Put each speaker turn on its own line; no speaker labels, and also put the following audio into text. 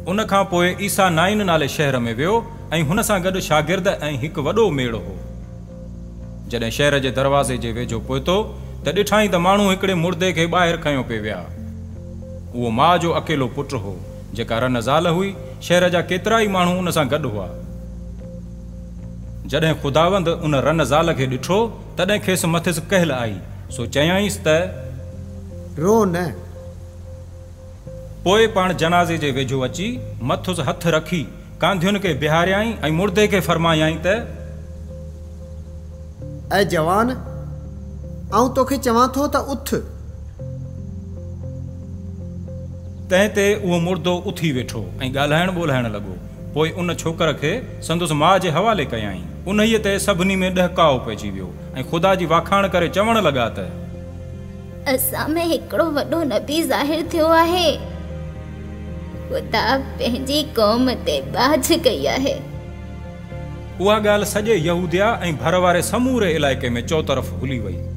उन खां पोइ ईसा नाइन नाले शहर में वियो ऐं हुन सां गॾु शागिर्द ऐं हिकु वॾो मेड़ो हो। जॾहिं शहर जे दरवाज़े जे वेझो पहुतो त ॾिठाई त माण्हू हिकिड़े मुर्दे खे ॿाहिरि खयो पिए विया। उहो माउ जो अकेलो पुटु हो जेका रन ज़ाल हुई। शहर जा केतिरा ई माण्हू उन सां गॾु हुआ। जॾहिं ख़ुदावंद उन रन ज़ाल खे ॾिठो तॾहिं खेसि मथिस कहल आई, सो चयाईंसि त
रो न।
पोइ पाण जनाज़े जे वेझो अची मथुस हथ रखी कांधियुनि खे बिहारियाई ऐं मुर्दे खे फरमायाई त
ऐं जवान, आऊं तोखे चवां थो त उथ।
तंहिं ते उहो मुर्दो उथी वेठो ऐं ॻाल्हाइण ॿोल्हाइण लॻो। पोइ उन छोकर खे संदुसि माउ जे हवाले कयाई। उन्हीअ ते सभिनी में ॾहकाओ पइजी वियो ऐं ख़ुदा जी वाखाण करे चवण लॻा त
असां में हिकिड़ो वॾो नबी ज़ाहिर थियो आहे। ख़ुदा पंहिंजी क़ौम ते बाज कई आहे।
उहा ॻाल्हि सॼे यहूदिया ऐं भर वारे समूरे इलाइक़े में चौतरफ़ हुली वई।